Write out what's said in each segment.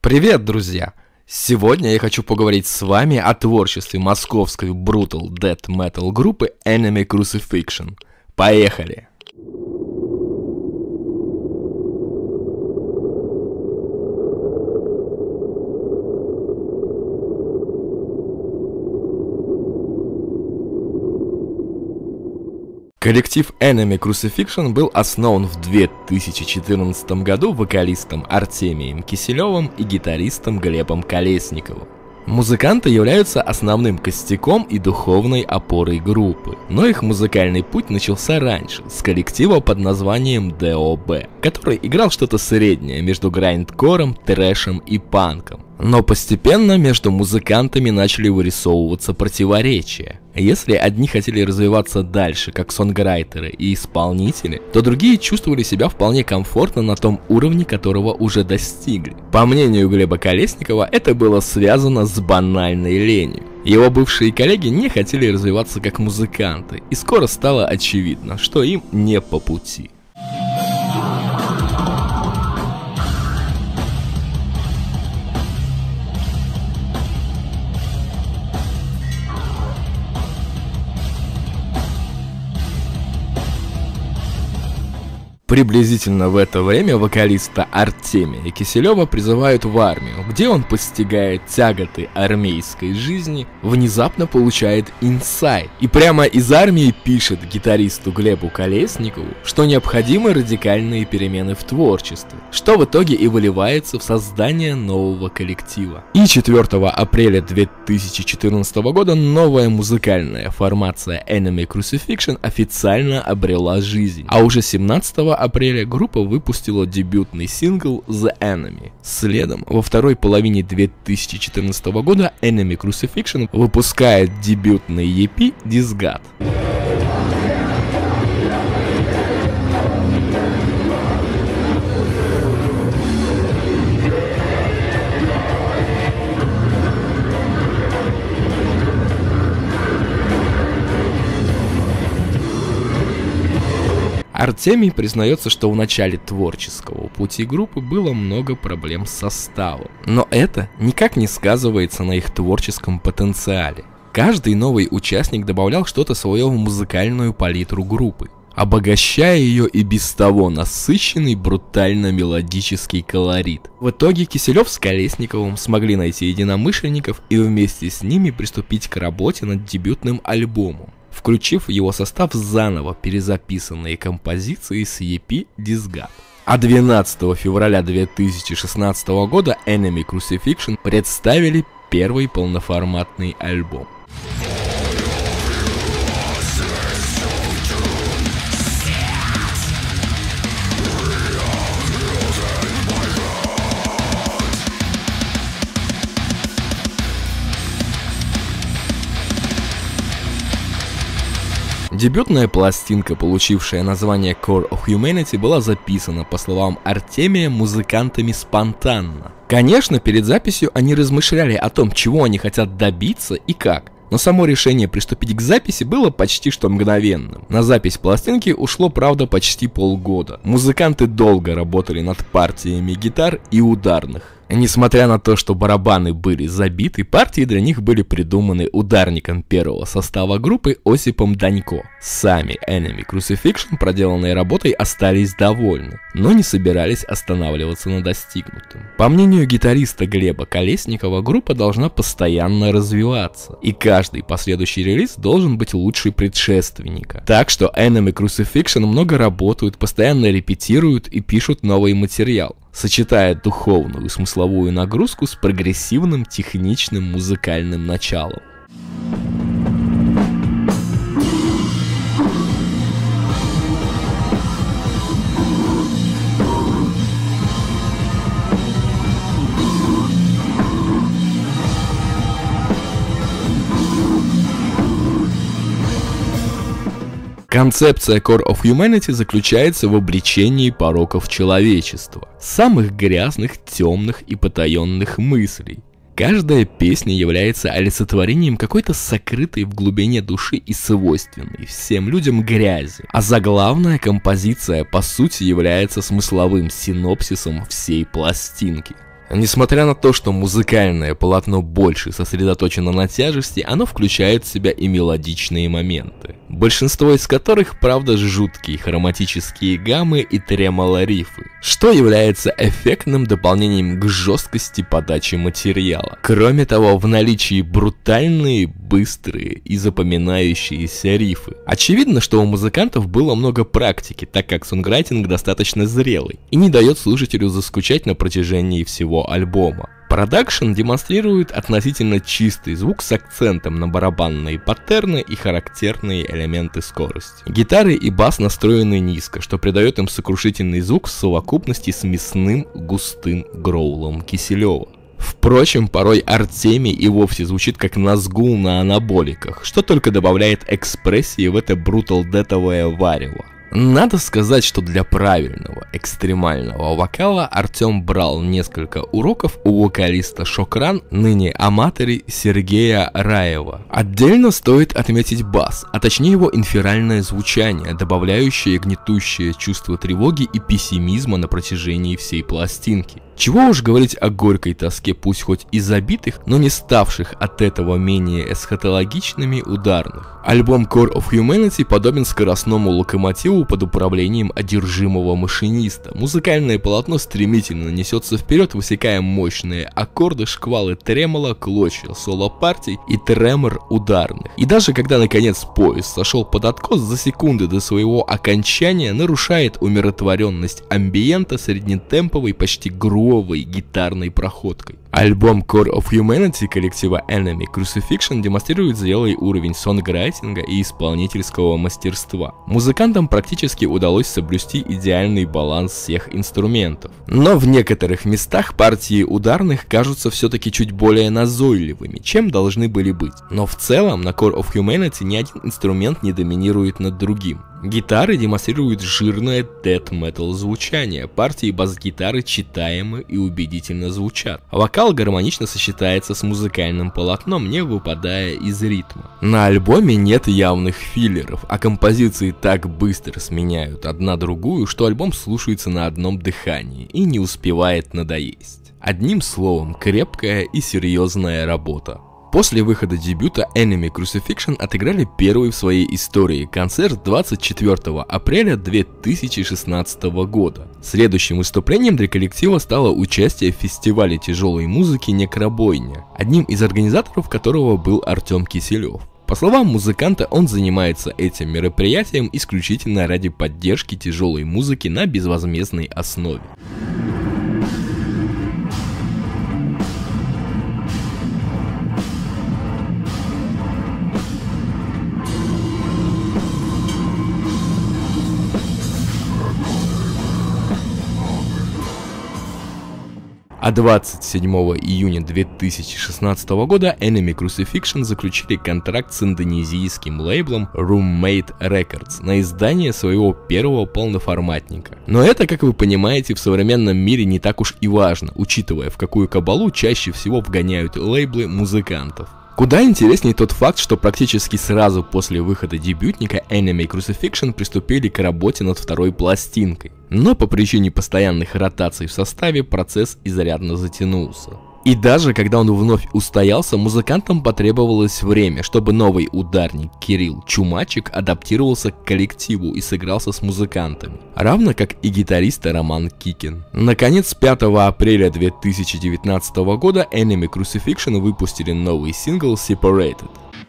Привет, друзья! Сегодня я хочу поговорить с вами о творчестве московской Brutal Death Metal группы Enemy Crucifixion. Поехали! Коллектив Enemy Crucifixion был основан в 2014 году вокалистом Артемием Киселевым и гитаристом Глебом Колесниковым. Музыканты являются основным костяком и духовной опорой группы, но их музыкальный путь начался раньше, с коллектива под названием DOB, который играл что-то среднее между грайндкором, трэшем и панком. Но постепенно между музыкантами начали вырисовываться противоречия. Если одни хотели развиваться дальше как сонграйтеры и исполнители, то другие чувствовали себя вполне комфортно на том уровне, которого уже достигли. По мнению Глеба Колесникова, это было связано с банальной ленью. Его бывшие коллеги не хотели развиваться как музыканты, и скоро стало очевидно, что им не по пути. Приблизительно в это время вокалиста Артемия Киселева призывают в армию, где он постигает тяготы армейской жизни, внезапно получает инсайт и прямо из армии пишет гитаристу Глебу Колесникову, что необходимы радикальные перемены в творчестве, что в итоге и выливается в создание нового коллектива. И 4 апреля 2014 года новая музыкальная формация Enemy Crucifixion официально обрела жизнь, а уже 17 апреля группа выпустила дебютный сингл The Enemy. Следом, во второй половине 2014 года Enemy Crucifixion выпускает дебютный EP Disgust. Артемий признается, что в начале творческого пути группы было много проблем с составом, но это никак не сказывается на их творческом потенциале. Каждый новый участник добавлял что-то свое в музыкальную палитру группы, обогащая ее и без того насыщенный брутально-мелодический колорит. В итоге Киселев с Колесниковым смогли найти единомышленников и вместе с ними приступить к работе над дебютным альбомом, включив в его состав заново перезаписанные композиции с EP Disgust. А 12 февраля 2016 года Enemy Crucifixion представили первый полноформатный альбом. Дебютная пластинка, получившая название Core of Humanity, была записана, по словам Артемия, музыкантами спонтанно. Конечно, перед записью они размышляли о том, чего они хотят добиться и как, но само решение приступить к записи было почти что мгновенным. На запись пластинки ушло, правда, почти полгода. Музыканты долго работали над партиями гитар и ударных. Несмотря на то, что барабаны были забиты, партии для них были придуманы ударником первого состава группы Осипом Данько. Сами Enemy Crucifixion проделанной работой остались довольны, но не собирались останавливаться на достигнутом. По мнению гитариста Глеба Колесникова, группа должна постоянно развиваться, и каждый последующий релиз должен быть лучше предшественника. Так что Enemy Crucifixion много работают, постоянно репетируют и пишут новый материал, сочетая духовную и смысловую нагрузку с прогрессивным техничным музыкальным началом. Концепция Core of Humanity заключается в обречении пороков человечества, самых грязных, темных и потаенных мыслей. Каждая песня является олицетворением какой-то сокрытой в глубине души и свойственной всем людям грязи, а заглавная композиция по сути является смысловым синопсисом всей пластинки. Несмотря на то, что музыкальное полотно больше сосредоточено на тяжести, оно включает в себя и мелодичные моменты, большинство из которых, правда, жуткие хроматические гаммы и тремоло-рифы, что является эффектным дополнением к жесткости подачи материала. Кроме того, в наличии брутальные, быстрые и запоминающиеся рифы. Очевидно, что у музыкантов было много практики, так как сонграйтинг достаточно зрелый и не дает слушателю заскучать на протяжении всего альбома. Продакшн демонстрирует относительно чистый звук с акцентом на барабанные паттерны и характерные элементы скорости. Гитары и бас настроены низко, что придает им сокрушительный звук в совокупности с мясным густым гроулом Киселева. Впрочем, порой Артемий и вовсе звучит как Назгул на анаболиках, что только добавляет экспрессии в это брутал-детовое варево. Надо сказать, что для правильного, экстремального вокала Артем брал несколько уроков у вокалиста Шокран, ныне аматори Сергея Раева. Отдельно стоит отметить бас, а точнее его инферальное звучание, добавляющее гнетущее чувство тревоги и пессимизма на протяжении всей пластинки. Чего уж говорить о горькой тоске, пусть хоть и забитых, но не ставших от этого менее эсхатологичными ударных. Альбом Core of Humanity подобен скоростному локомотиву под управлением одержимого машиниста. Музыкальное полотно стремительно несется вперед, высекая мощные аккорды, шквалы тремоло, клочья соло-партий и тремор ударных. И даже когда наконец поезд сошел под откос, за секунды до своего окончания нарушает умиротворенность амбиента среднетемповой, почти грубой гитарной проходкой. Альбом Core of Humanity коллектива Enemy Crucifixion демонстрирует зрелый уровень сонграйтинга и исполнительского мастерства. Музыкантам практически удалось соблюсти идеальный баланс всех инструментов. Но в некоторых местах партии ударных кажутся все-таки чуть более назойливыми, чем должны были быть. Но в целом на Core of Humanity ни один инструмент не доминирует над другим. Гитары демонстрируют жирное дэт-метал звучание, партии бас-гитары читаемы и убедительно звучат. Вокал гармонично сочетается с музыкальным полотном, не выпадая из ритма. На альбоме нет явных филлеров, а композиции так быстро сменяют одна другую, что альбом слушается на одном дыхании и не успевает надоесть. Одним словом, крепкая и серьезная работа. После выхода дебюта Enemy Crucifixion отыграли первый в своей истории концерт 24 апреля 2016 года. Следующим выступлением для коллектива стало участие в фестивале тяжелой музыки «Некробойня», одним из организаторов которого был Артем Киселев. По словам музыканта, он занимается этим мероприятием исключительно ради поддержки тяжелой музыки на безвозмездной основе. А 27 июня 2016 года Enemy Crucifixion заключили контракт с индонезийским лейблом Roommate Records на издание своего первого полноформатника. Но это, как вы понимаете, в современном мире не так уж и важно, учитывая, в какую кабалу чаще всего вгоняют лейблы музыкантов. Куда интереснее тот факт, что практически сразу после выхода дебютника Enemy Crucifixion приступили к работе над второй пластинкой. Но по причине постоянных ротаций в составе процесс изрядно затянулся. И даже когда он вновь устоялся, музыкантам потребовалось время, чтобы новый ударник Кирилл Чумачик адаптировался к коллективу и сыгрался с музыкантами, равно как и гитарист Роман Кикин. Наконец, 5 апреля 2019 года Enemy Crucifixion выпустили новый сингл Separated.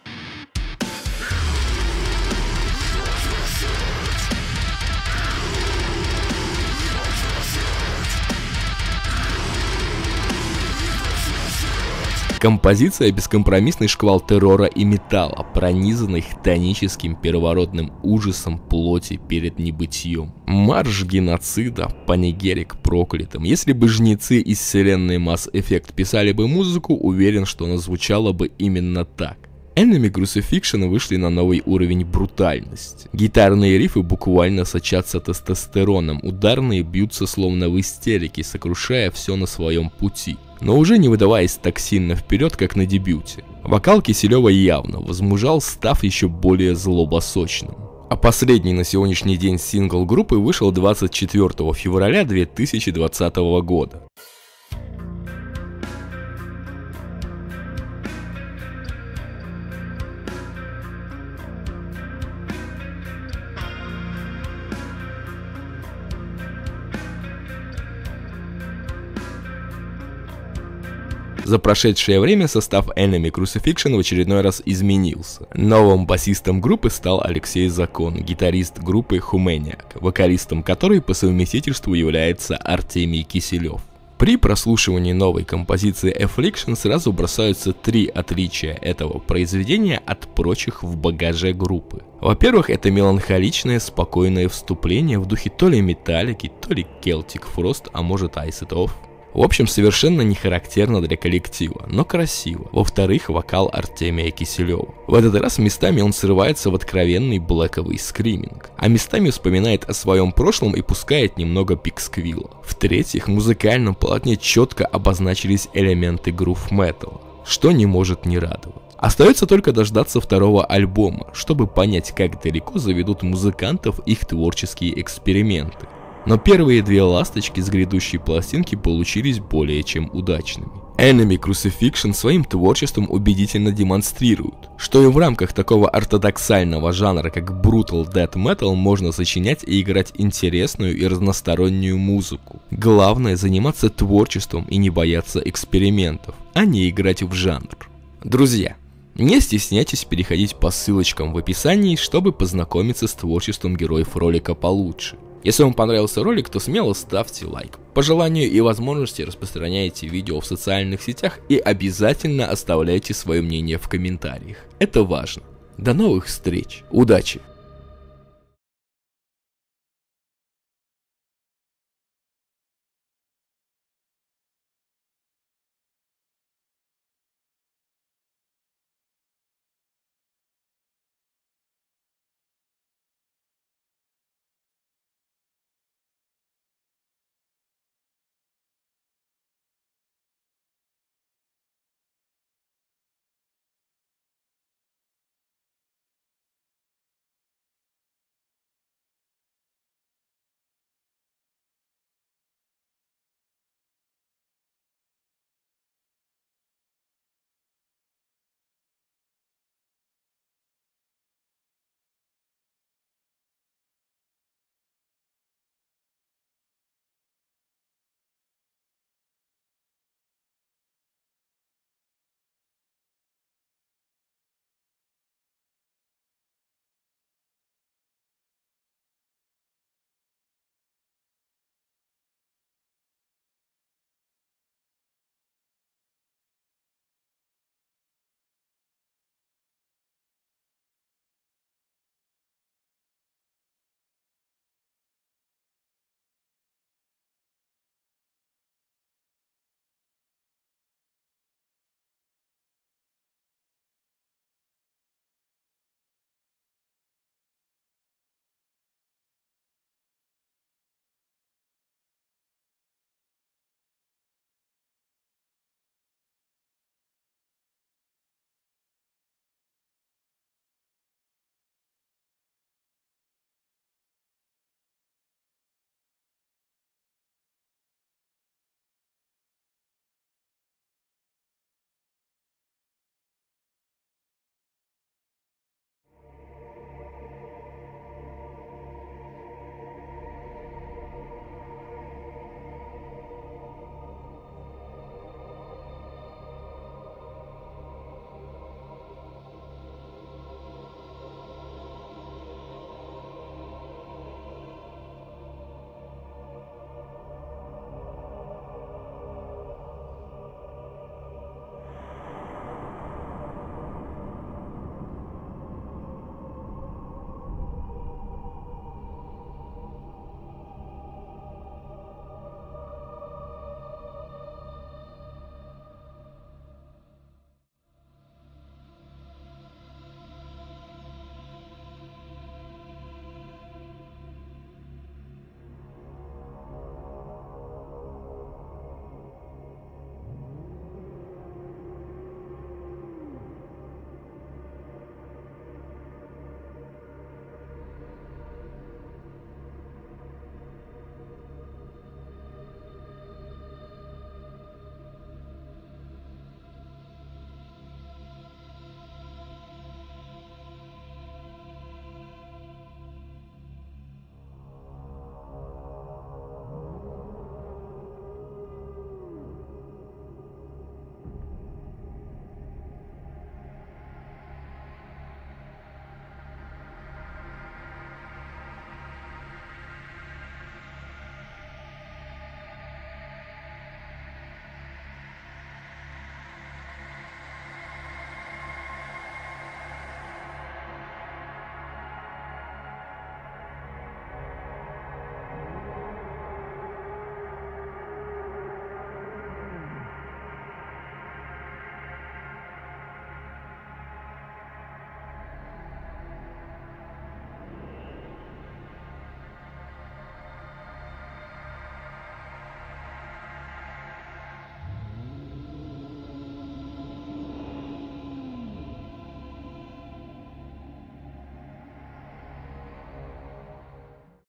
Композиция — бескомпромиссный шквал террора и металла, пронизанный хтоническим первородным ужасом плоти перед небытием. Марш геноцида, панигерик проклятым. Если бы жнецы из вселенной Mass Effect писали бы музыку, уверен, что она звучала бы именно так. Enemy Crucifixion вышли на новый уровень брутальности. Гитарные рифы буквально сочатся тестостероном, ударные бьются словно в истерике, сокрушая все на своем пути, но уже не выдаваясь так сильно вперед, как на дебюте. Вокал Киселева явно возмужал, став еще более злобосочным. А последний на сегодняшний день сингл группы вышел 24 февраля 2020 года. За прошедшее время состав Enemy Crucifixion в очередной раз изменился. Новым басистом группы стал Алексей Закон, гитарист группы Humaniac, вокалистом которой по совместительству является Артемий Киселев. При прослушивании новой композиции Affliction сразу бросаются три отличия этого произведения от прочих в багаже группы. Во-первых, это меланхоличное, спокойное вступление в духе то ли Металлики, то ли Celtic Frost, а может Ice It Off. В общем, совершенно не характерно для коллектива, но красиво. Во-вторых, вокал Артемия Киселева. В этот раз местами он срывается в откровенный блэковый скриминг, а местами вспоминает о своем прошлом и пускает немного пиксквилла. В-третьих, в музыкальном полотне четко обозначились элементы грув-металла, что не может не радовать. Остается только дождаться второго альбома, чтобы понять, как далеко заведут музыкантов их творческие эксперименты. Но первые две ласточки с грядущей пластинки получились более чем удачными. Enemy Crucifixion своим творчеством убедительно демонстрируют, что и в рамках такого ортодоксального жанра, как Brutal Death Metal, можно сочинять и играть интересную и разностороннюю музыку. Главное заниматься творчеством и не бояться экспериментов, а не играть в жанр. Друзья, не стесняйтесь переходить по ссылочкам в описании, чтобы познакомиться с творчеством героев ролика получше. Если вам понравился ролик, то смело ставьте лайк. По желанию и возможности распространяйте видео в социальных сетях и обязательно оставляйте свое мнение в комментариях. Это важно. До новых встреч. Удачи!